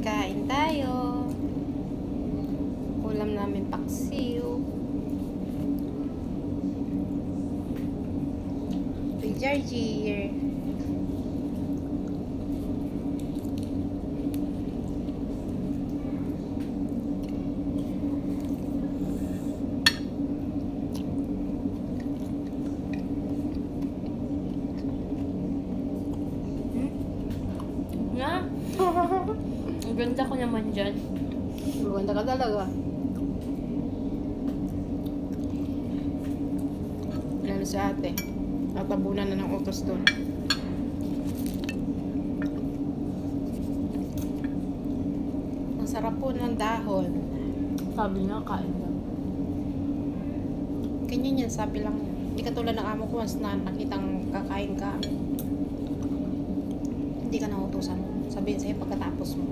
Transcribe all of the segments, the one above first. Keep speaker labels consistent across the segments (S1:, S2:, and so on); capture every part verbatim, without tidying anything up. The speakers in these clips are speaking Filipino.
S1: Kain tayo. Ulam namin paksiw. Kay Jarjir.
S2: Na? Ang ganda ko naman dyan.
S1: Maganda ka talaga. Lalo sa ate. Tatabunan na ng utos doon. Ang sarap po ng dahon.
S2: Sabi nga, kain lang.
S1: Ganyan yan, sabi lang. Hindi katulad ng amo ko once na nakitang kakain ka. Hindi ka nautusan. Sabihin sa'yo pagkatapos mo.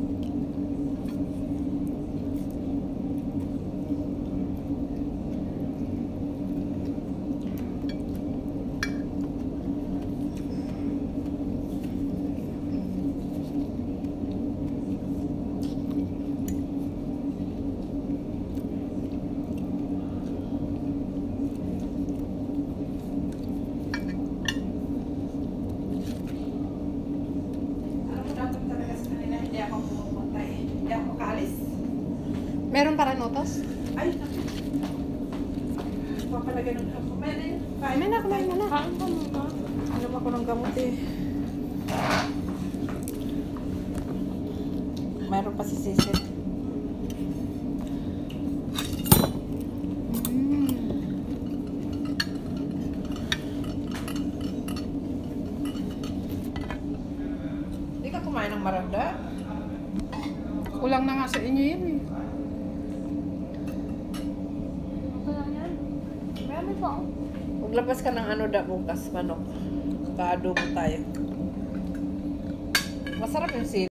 S1: Meron pa rin utos?
S3: Ay, papalagay ng gamot. Meron. Kain
S1: May na, kumain mo na.
S2: Kain ka muna.
S3: Alam ako ng gamot eh. Meron pa si Sisi.
S1: Mm.
S3: Hindi ka kumain ng maranda?
S1: Kulang na nga sa inyo yun eh.
S2: Wala yan. Marami pa ako.
S3: Maglabas ka ng ano da bukas, manok. Ka-adobo tayo. Masarap yung sili.